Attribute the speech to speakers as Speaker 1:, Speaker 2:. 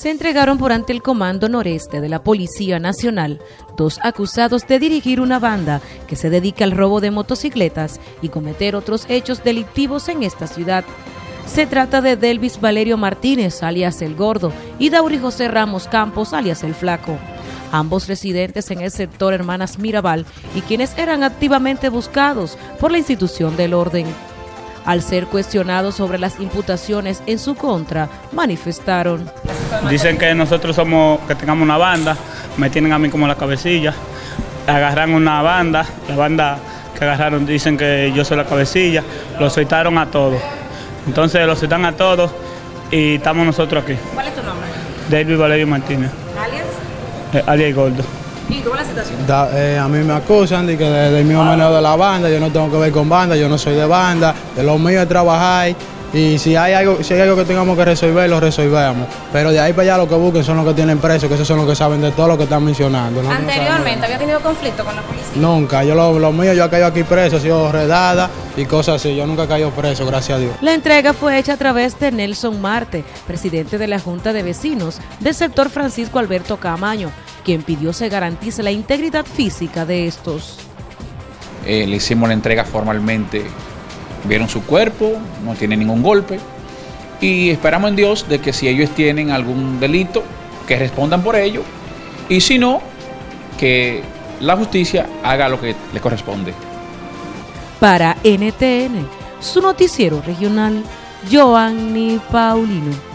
Speaker 1: se entregaron por ante el Comando Noreste de la Policía Nacional 2 acusados de dirigir una banda que se dedica al robo de motocicletas y cometer otros hechos delictivos en esta ciudad. Se trata de Delvis Valerio Martínez, alias El Gordo, y Dauri José Ramos Campos, alias El Flaco, ambos residentes en el sector Hermanas Mirabal y quienes eran activamente buscados por la institución del orden. Al ser cuestionados sobre las imputaciones en su contra, manifestaron:
Speaker 2: dicen que nosotros que tengamos una banda, me tienen a mí como la cabecilla, agarran una banda, la banda que agarraron dicen que yo soy la cabecilla, lo soltaron a todos. Entonces lo soltan a todos y estamos nosotros aquí.
Speaker 1: ¿Cuál es tu nombre?
Speaker 2: Delvis Valerio Martínez.
Speaker 1: ¿Alias?
Speaker 2: Alias El Gordo.
Speaker 1: ¿Y cómo es la situación?
Speaker 3: A mí me acusan de que del mismo manejo de la banda, yo no tengo que ver con banda, yo no soy de banda, de lo mío es trabajar y si hay algo que tengamos que resolver, lo resolvemos. Pero de ahí para allá lo que busquen son los que tienen presos, que esos son los que saben de todo lo que están mencionando.
Speaker 1: ¿Anteriormente había tenido conflicto con la policía?
Speaker 3: Nunca, lo mío yo he caído aquí preso, he sido redada y cosas así, yo nunca he caído preso, gracias a Dios.
Speaker 1: La entrega fue hecha a través de Nelson Marte, presidente de la Junta de Vecinos del sector Francisco Alberto Camaño, quien pidió se garantice la integridad física de estos.
Speaker 4: Le hicimos la entrega formalmente, vieron su cuerpo, no tiene ningún golpe y esperamos en Dios de que si ellos tienen algún delito, que respondan por ello y si no, que la justicia haga lo que le corresponde.
Speaker 1: Para NTN, su noticiero regional, Joanny Paulino.